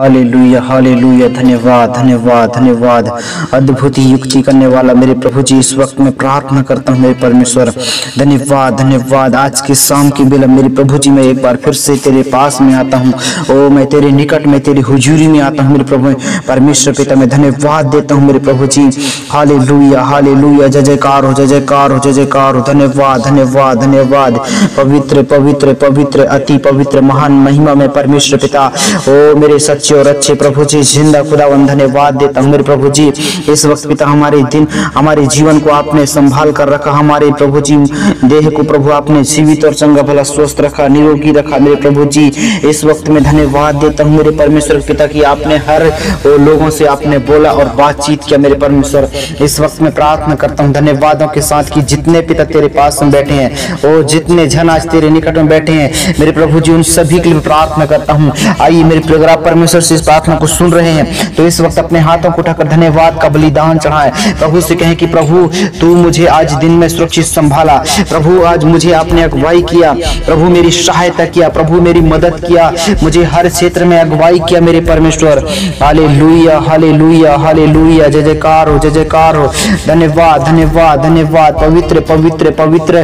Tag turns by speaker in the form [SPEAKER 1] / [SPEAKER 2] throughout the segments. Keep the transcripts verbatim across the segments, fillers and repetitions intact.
[SPEAKER 1] Hallelujah hallelujah. धन्यवाद धन्यवाद धन्यवाद। अद्भुत युक्ति करने वाला मेरे प्रभु जी, इस वक्त मैं प्रार्थना करता हूँ मेरे परमेश्वर। धन्यवाद धन्यवाद। आज की शाम की बेला मेरे प्रभु जी, मैं एक बार फिर से तेरे पास में आता हूँ। ओ मैं तेरे निकट में, तेरी हुजूरी में आता हूँ मेरे प्रभु परमेश्वर पिता। मैं धन्यवाद देता हूँ मेरे प्रभु जी। Hallelujah hallelujah. जय जयकार हो, जय जयकार हो, जय जयकार हो। धन्यवाद धन्यवाद धन्यवाद। पवित्र पवित्र पवित्र अति पवित्र महान महिमा में परमेश्वर पिता, ओ मेरे सच्चे और अच्छे प्रभु जी, जिंदा खुदावन धन्यवाद देता हूँ मेरे प्रभु जी। इस वक्त पिता हमारे दिन, हमारे जीवन को आपने संभाल कर रखा। हमारे प्रभु जी देह को प्रभु आपने जीवित और चंगा भला स्वस्थ रखा, निरोगी रखा मेरे प्रभु जी। इस वक्त में धन्यवाद देता हूँ मेरे परमेश्वर पिता की आपने हर लोगों से आपने बोला और बातचीत किया मेरे परमेश्वर। इस वक्त में प्रार्थना करता हूँ धन्यवादों के साथ कि जितने पिता तेरे पास में बैठे हैं, और जितने जन आज तेरे निकट में बैठे हैं मेरे प्रभु जी, उन सभी के लिए प्रार्थना करता हूँ। आइए मेरे प्रोग्राम परमेश्वर से इस प्रार्थना को सुन रहे हैं तो इस वक्त अपने हाथों को उठाकर धन्यवाद का बलिदान चढ़ाएं। प्रभु से कहें कि प्रभु तू मुझे आज दिन में सुरक्षित संभाला। प्रभु आज मुझे आपने अगुवाई किया, प्रभु मेरी सहायता किया, प्रभु मेरी मदद किया, मुझे हर क्षेत्र में अगुवाई किया मेरे परमेश्वर। Hallelujah hallelujah hallelujah. जय जयकार हो, जय जयकार हो। धन्यवाद धन्यवाद धन्यवाद। पवित्र पवित्र पवित्र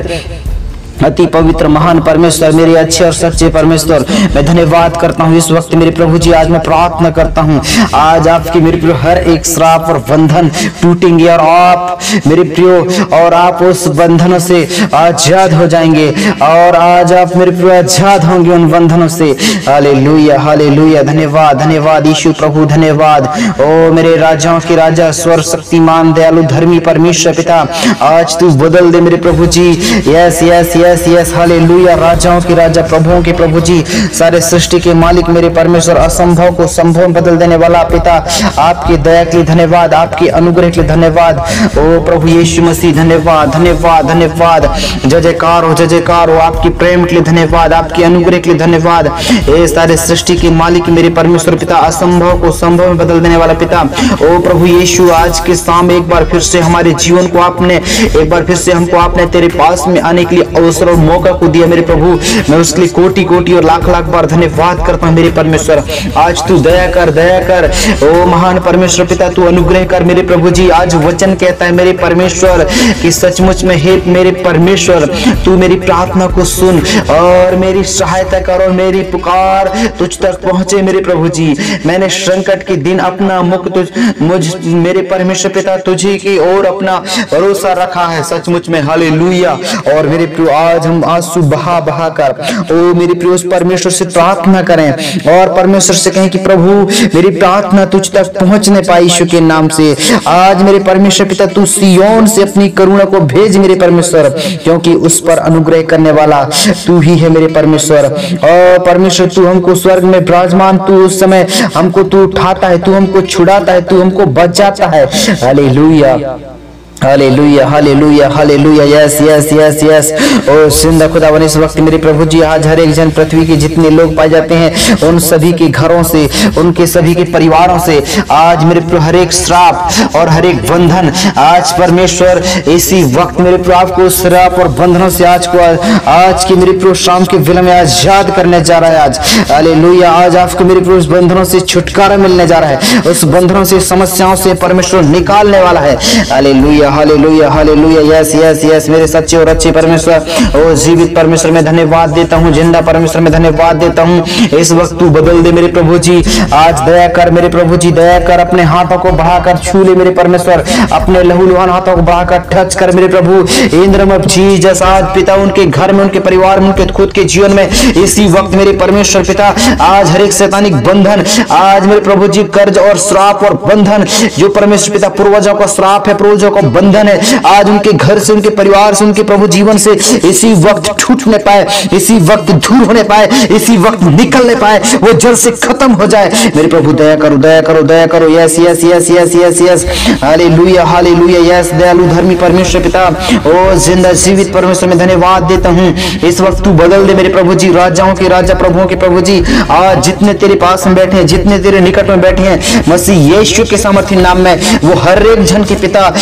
[SPEAKER 1] अति पवित्र महान परमेश्वर, मेरे अच्छे और सच्चे परमेश्वर, मैं धन्यवाद करता हूँ इस वक्त मेरे प्रभु जी। आज मैं प्रार्थना करता हूँ, आज आपके मेरे प्रियो हर एक श्राप और बंधन टूटेंगे और आप मेरे प्रियो, और आप उस बंधनों से आजाद हो जाएंगे, और आज आप मेरे प्रियो आजाद होंगे उन बंधनों से। Hallelujah hallelujah. धन्यवाद धन्यवाद यीशु प्रभु, धन्यवाद। ओ मेरे राजाओं के राजा, स्वर शक्तिमान दयालु धर्मी परमेश्वर पिता, आज तू बदल दे मेरे प्रभु जी। Yes yes yes yes. Hallelujah. राजाओं के राजा, प्रभुओं के प्रभु जी, सारे सृष्टि के मालिक मेरे परमेश्वर, असंभव को संभव बदल देने वाला पिता, आपकी दया के लिए धन्यवाद, आपके अनुग्रह के लिए धन्यवाद। ओ प्रभु यीशु मसीह, धन्यवाद धन्यवाद धन्यवाद। जय जयकार हो, जय जयकार हो। आपकी प्रेम के लिए धन्यवाद, आपके अनुग्रह के लिए धन्यवाद। ए सारे सृष्टि के मालिक मेरे परमेश्वर पिता, असंभव को संभव में बदल देने वाला पिता, ओ प्रभु यीशु, आज के शाम एक बार फिर से हमारे जीवन को आपने, एक बार फिर से हमको आपने तेरे पास में आने के लिए अवसर और मौका को दिया मेरे प्रभु। मैं उसके लिए कोटि कोटि और लाख लाख बार धन्यवाद करता हूँ मेरे परमेश्वर। आज तू दया कर, दया कर ओ महान परमेश्वर पिता, तू अनुग्रह कर मेरे प्रभु जी। आज वचन कहता है मेरे परमेश्वर कि सचमुच में हे मेरे परमेश्वर, तू मेरी प्रार्थना को सुन और मेरी सहायता कर, और मेरी पुकार तुझ तक पहुंचे मेरे प्रभु जी। मैंने संकट के दिन अपना मुख तुझ मुझ मेरे परमेश्वर पिता तुझी की ओर अपना भरोसा रखा है सचमुच में। हालेलुया। और मेरे प्रिय, आज हम आंसू बहा बहा कर ओ मेरे प्रिय उस परमेश्वर से प्रार्थना करें, और परमेश्वर से कहें कि प्रभु मेरी प्रार्थना तुझ तक पहुंच नहीं पाई यीशु के नाम से। आज मेरे परमेश्वर पिता, तू सिय्योन से अपनी करुणा को भेज मेरे परमेश्वर, क्योंकि उस पर अनुग्रह करने वाला तू ही है मेरे परमेश्वर। और परमेश्वर, तू हमको स्वर्ग में विराजमान, तू उस समय हमको तू उठाता है, तू हमको छुड़ाता है, तू हमको बचाता है। Hallelujah hallelujah hallelujah hallelujah. Yes yes yes yes. ओ जिंदा खुदावन, इस वक्त मेरे प्रभु जी, आज हर एक जन पृथ्वी के जितने लोग पाए जाते हैं, उन सभी के घरों से, उनके सभी के परिवारों से आज मेरे प्रभु हर एक श्राप और हर एक बंधन, आज परमेश्वर इसी वक्त मेरे प्रभु आपको श्राप और बंधनों से आज को आज के मेरे प्रभु शाम के विलंब में आजाद करने जा रहा है आज। हालेलुया। आज आपको मेरे प्रभु उस बंधनों से छुटकारा मिलने जा रहा है, उस बंधनों से, समस्याओं से परमेश्वर निकालने वाला है। Hallelujah hallelujah hallelujah. Yes yes yes. मेरे सच्चे और अच्छे परमेश्वर, ओ जीवित परमेश्वर, मैं धन्यवाद देता हूँ, जिंदा परमेश्वर मैं धन्यवाद देता हूँ। इस वक्त तू बदल दे मेरे प्रभु जी। आज दया कर मेरे प्रभु जी, दया कर। अपने हाथों को बढ़ाकर छू ले मेरे परमेश्वर, अपने लहूलुहान हाथों को बढ़ाकर टच कर मेरे प्रभु। इंद्र में जीसस, आज पिता उनके घर में, उनके परिवार में, उनके खुद के जीवन में इसी वक्त मेरे परमेश्वर पिता, आज हर एक शैतानिक बंधन, आज मेरे प्रभु जी कर्ज और श्राप और बंधन, जो परमेश्वर पिता पूर्वजों का श्राप है, पूर्वजों का बंधन है, आज उनके घर से, उनके परिवार से, उनके प्रभु जीवन से इसी वक्त छूटने पाए, इसी वक्त दूर होने पाए, इसी वक्त निकलने पाए, वो जल से खत्म हो जाए मेरे प्रभु। दया करो, दया करो, दया करो। Yes yes yes yes yes yes. Hallelujah hallelujah. Yes दयालु धर्मी परमेश्वर पिता, ओ जिंदा जीवित परमेश्वर में धन्यवाद देता हूँ। इस वक्त तू बदल दे मेरे प्रभु जी, राजाओं के राजा, प्रभुओं के प्रभु जी, आज जितने तेरे पास में बैठे हैं, जितने तेरे निकट में बैठे हैं, मसीह यीशु के सामर्थ्य नाम में, वो हर एक जन के पिता, आज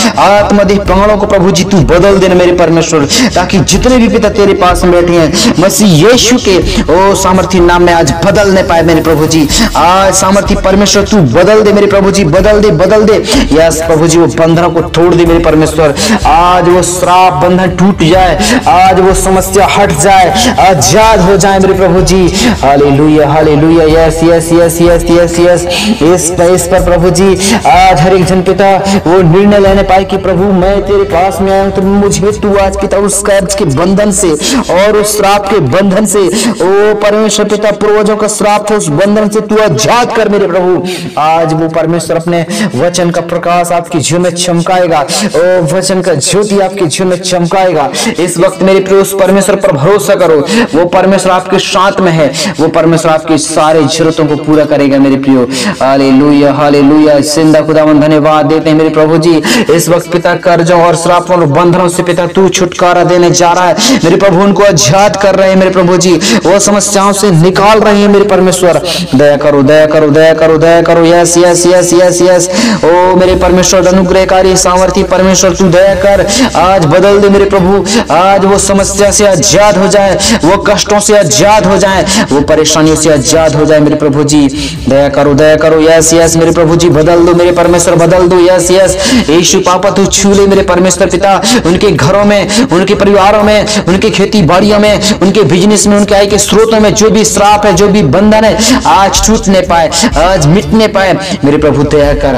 [SPEAKER 1] आत्मदेह प्राणों को प्रभु जी तू बदल देना मेरे परमेश्वर, ताकि जितने भी पिता तेरे पास में बैठे हैं मसीह यीशु के ओ सामर्थी नाम में आज बदलने पाए मेरे प्रभु जी। आज सामर्थी परमेश्वर तू बदल दे मेरे प्रभु जी, बदल दे बदल दे। यस प्रभु जी, वो बंधनों को तोड़ दे मेरे परमेश्वर। आज वो श्राप बंधन टूट जाए, आज वो समस्या हट जाए, आजाद हो जाए मेरे प्रभु जी। Hallelujah hallelujah. Yes yes yes yes yes yes इस पर इस पर प्रभु जी आज हर एक जन पिता वो निर्णय लेने पाए कि प्रभु मैं तेरे पास में आया हूं, तो मुझे तू आज पिता उस कर्ज के बंधन से और उस श्राप के बंधन से, ओ परमेश्वर पिता पूर्वजों का श्राप था उस बंधन से तू आजाद कर मेरे प्रभु। आज वो परमेश्वर अपने वचन का प्रकाश आपके जीवन में चमकाएगा, ओ वचन का ज्योति आपके जीवन में चमकाएगा। इस वक्त मेरे प्रिय उस परमेश्वर पर भरोसा करो, वो परमेश्वर आपके साथ में है, वो परमेश्वर आपकी सारी जरूरतों को पूरा करेगा मेरे प्रियो। Hallelujah hallelujah. जिंदा खुदावन धन्यवाद देते हैं मेरे प्रभु जी। इस वक्त पिता कर्जों और श्रापों और बंधनों से पिता तू छुटकारा देने जा रहा है मेरे प्रभु, उनको आजाद कर रहे हैं मेरे प्रभु जी, वो समस्याओं से निकाल रहे हैं मेरे परमेश्वर। दया करो दया करो दया करो दया करो। Yes yes yes yes yes ओ मेरे परमेश्वर अनुग्रहकारी सामर्थी परमेश्वर तू दया कर, आज बदल दे मेरे प्रभु। आज वो समस्या से आजाद हो जाए, वो कष्टों से आजाद हो जाए, वो परेशानियों से आजाद हो जाए मेरे प्रभु जी। दया करो दया करो। यस यस मेरे प्रभु जी, बदल दो मेरे परमेश्वर, बदल दो। यस यस यीशु पापा तू छू ले मेरे परमेश्वर पिता, उनके घरों में, उनके परिवारों में, उनके खेती बाड़ियों में, उनके बिजनेस में, उनके आय के स्रोतों में जो भी श्राप है, जो भी बंधन है, आज टूटने पाए, आज मिटने पाए मेरे प्रभु। दया कर,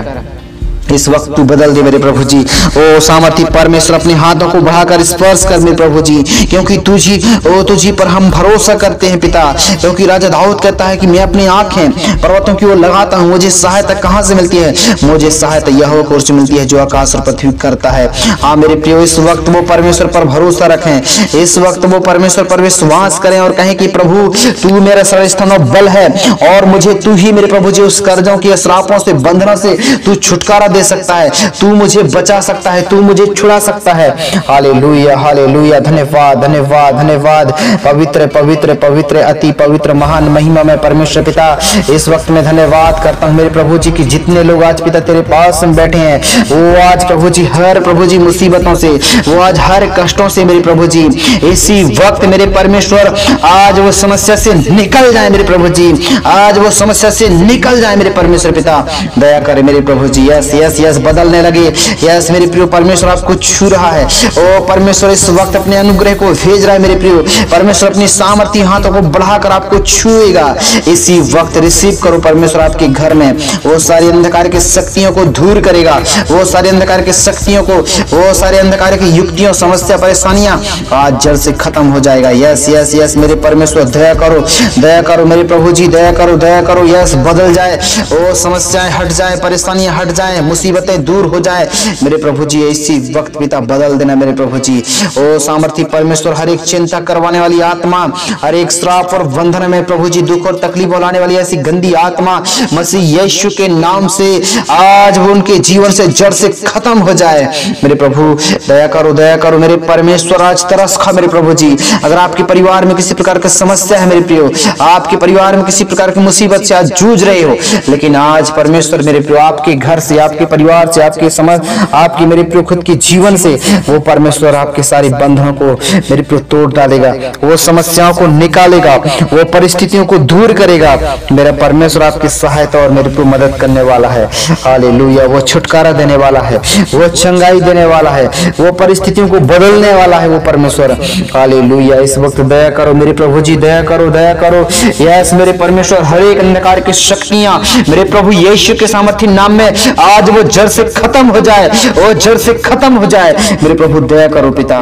[SPEAKER 1] इस वक्त तू बदल दे मेरे प्रभु जी। ओ सामर्थी परमेश्वर अपने हाथों को बढ़ाकर स्पर्श कर मेरे प्रभु जी, क्योंकि तुझी ओ तुझी पर हम भरोसा करते हैं पिता। क्योंकि राजा दाऊद कहता है कि मैं अपनी आंखें पर्वतों की ओर लगाता हूं, मुझे सहायता कहां से मिलती है? मुझे सहायता यहोवा की ओर से मिलती है जो आकाश और पृथ्वी करता है। हाँ मेरे प्रियो, इस वक्त वो परमेश्वर पर भरोसा रखें, इस वक्त वो परमेश्वर पर विश्वास करें और कहें कि प्रभु तू मेरा सर्वस्थान और बल है, और मुझे तू ही मेरे प्रभु जी उस कर्जों के श्रापों से, बंधनों से तू छुटकारा दे सकता है, तू मुझे बचा सकता है, तू मुझे छुड़ा सकता है। Hallelujah hallelujah. धन्यवाद धन्यवाद धन्यवाद। पवित्र पवित्र पवित्र अति पवित्र महान महिमा में परमेश्वर पिता, इस वक्त में धन्यवाद करता हूं मेरे प्रभु जी कि जितने लोग आज पिता तेरे पास में बैठे हैं, वो आज प्रभु जी हर प्रभु जी मुसीबतों से, वो आज हर कष्टों से मेरे प्रभु जी इसी वक्त मेरे परमेश्वर आज वो समस्या से निकल जाए मेरे प्रभु जी, आज वो समस्या से निकल जाए मेरे परमेश्वर पिता। दया करे मेरे प्रभु जी। यस यस यस बदलने लगे। यस मेरे प्रियो, परमेश्वर आपको छू रहा है। ओ परमेश्वर इस वक्त अपने अनुग्रह को भेज रहा है मेरे प्रियो। परमेश्वर अपनी सामर्थी हाथों को बढ़ाकर आपको छुएगा इसी वक्त। रिसीव करो परमेश्वर आपके घर में वो सारी अंधकार की शक्तियों को दूर करेगा, वो सारी अंधकार की शक्तियों को, वो सारे अंधकार की युक्तियों, समस्या, परेशानियां आज जड़ से खत्म हो जाएगा। यस यस यस मेरे परमेश्वर, दया करो दया करो मेरे प्रभु जी, दया करो दया करो। यस बदल जाए, ओ समस्याएं हट जाए, परेशानियां हट जाए, मुसीबतें दूर हो जाए मेरे प्रभु जी। इसी वक्त पिता बदल देना मेरे प्रभु जी। ओ सामर्थी परमेश्वर, हर एक चिंता करवाने वाली आत्मा, हर एक श्राप और बंधन में प्रभु जी दुख और तकलीफ लाने वाली ऐसी गंदी आत्मा मसीह यीशु के नाम से आज वो उनके जीवन से जड़ से खत्म हो जाए मेरे प्रभु। दया करो दया करो मेरे परमेश्वर। आज तरस खा मेरे प्रभु जी। अगर आपके परिवार में किसी प्रकार की समस्या है मेरे प्रियो, आपके परिवार में किसी प्रकार की मुसीबत से आज जूझ रहे हो, लेकिन आज परमेश्वर मेरे प्रियो आपके घर से, आपके परिवार से, आपके समझ, आपकी मेरे प्रियो खुद के जीवन से वो परमेश्वर आपके सारे बंधनों को मेरे प्रियो तोड़ डालेगा, वो समस्याओं को निकालेगा, वो परिस्थितियों को दूर करेगा। मेरा परमेश्वर आपकी सहायता और मेरे प्रियो मदद करने वाला है। हालेलुया। वो छुटकारा देने वाला है, वो चंगाई देने वाला है, वो परिस्थितियों को बदलने वाला है वो परमेश्वर। हालेलुया। इस वक्त दया करो मेरे प्रभु जी, दया करो दया करो। यस मेरे परमेश्वर, हर एक अंधकार की शक्तियां मेरे प्रभु यीशु के सामर्थी नाम में आज वो जड़ से खत्म हो जाए, वो जड़ से खत्म हो जाए मेरे प्रभु। दया करो पिता।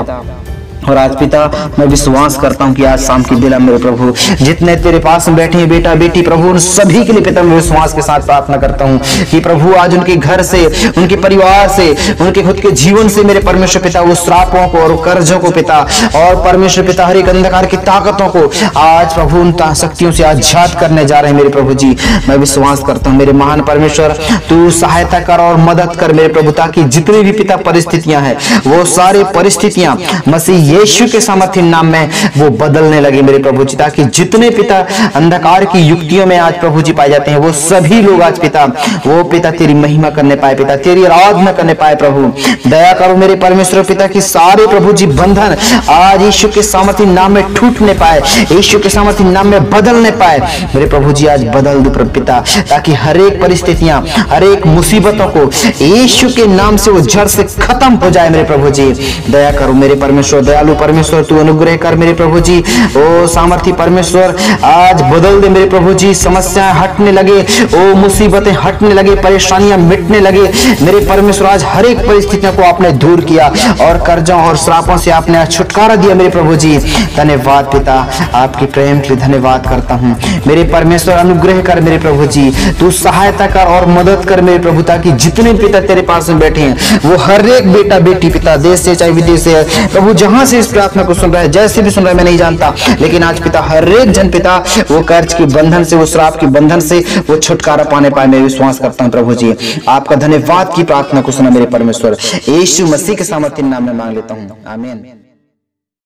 [SPEAKER 1] और आज पिता मैं विश्वास करता हूं कि आज शाम की बेला मेरे प्रभु जितने तेरे पास में बैठे हैं बेटा बेटी प्रभु, उन सभी के लिए पिता मैं विश्वास के साथ प्रार्थना करता हूं कि प्रभु आज उनके घर से, उनके परिवार से, उनके खुद के जीवन से मेरे परमेश्वर पिता वो श्रापों को और कर्जों को पिता, और परमेश्वर पिता हर एक अंधकार की ताकतों को आज प्रभु उन शक्तियों से आजाद करने जा रहे हैं मेरे प्रभु जी। मैं विश्वास करता हूं मेरे महान परमेश्वर, तू सहायता कर और मदद कर मेरे प्रभु, ताकि जितनी भी पिता परिस्थितियां हैं वो सारी परिस्थितियां मसीह यीशु के सामर्थ्य नाम में वो बदलने लगे मेरे प्रभु जी, ताकि जितने पिता अंधकार की युक्तियों में आज प्रभु जी पाए जाते हैं वो सभी लोग आज पिता वो पिता तेरी महिमा करने पाए, पिता तेरी आराधना करने पाए। प्रभु दया करो मेरे परमेश्वर पिता की सारे प्रभु जी बंधन आज यीशु के सामर्थ्य नाम में टूटने पाए, यीशु के सामर्थ्य नाम में बदलने पाए मेरे प्रभु जी। आज बदल दो प्रभु पिता, ताकि हर एक परिस्थितियां हर एक मुसीबतों को यीशु के नाम से वो जड़ से खत्म हो जाए मेरे प्रभु जी। दया करो मेरे परमेश्वर, दयालु परमेश्वर, तू अनुग्रह कर मेरे प्रभु जी। ओ सामर्थी परमेश्वर आज बदल दे मेरे प्रभु जी, समस्याएं हटने लगे, ओ मुसीबतें हटने लगे, परेशानियां मिटने लगे मेरे परमेश्वर। आज हर एक परिस्थितियों को आपने दूर किया और कर्जों और श्रापों से आपने आज छुटकारा दिया मेरे प्रभु जी। धन्यवाद पिता, आपकी प्रेम के लिए धन्यवाद करता हूँ मेरे परमेश्वर। अनुग्रह कर मेरे प्रभु जी, तू सहायता कर और मदद कर मेरे प्रभु, ताकि जितने पिता तेरे पास में बैठे हैं वो हर एक बेटा बेटी पिता देश से चाहे विदेश से प्रभु जहां से इस प्रार्थना को सुन रहा है, जैसे भी सुन रहा है मैं नहीं जानता, लेकिन आज पिता हर एक जन पिता वो कर्ज के बंधन से, वो श्राप के बंधन से वो छुटकारा पाने पाए मैं विश्वास करता हूँ प्रभु जी। आपका धन्यवाद की प्रार्थना को सुना मेरे परमेश्वर, यीशु मसीह के सामर्थ्य नाम में मांग लेता हूँ, आमीन।